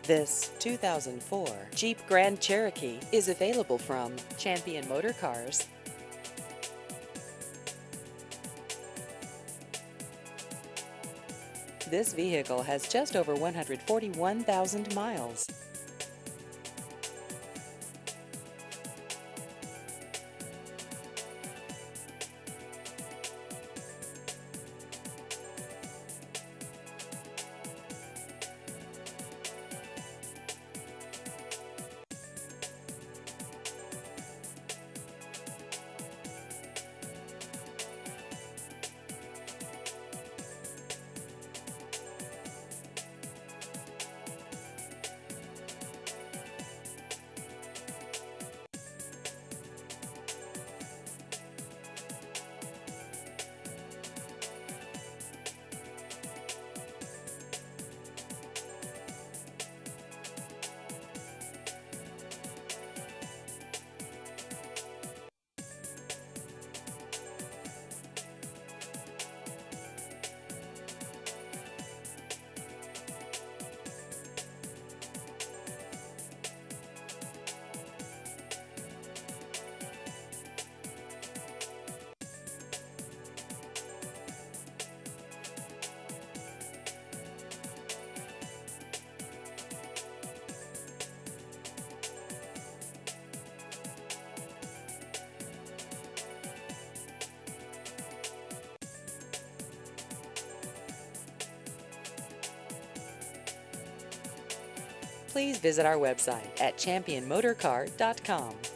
This 2004 Jeep Grand Cherokee is available from Champion Motor Cars. This vehicle has just over 141,000 miles. Please visit our website at championmotorcar.com.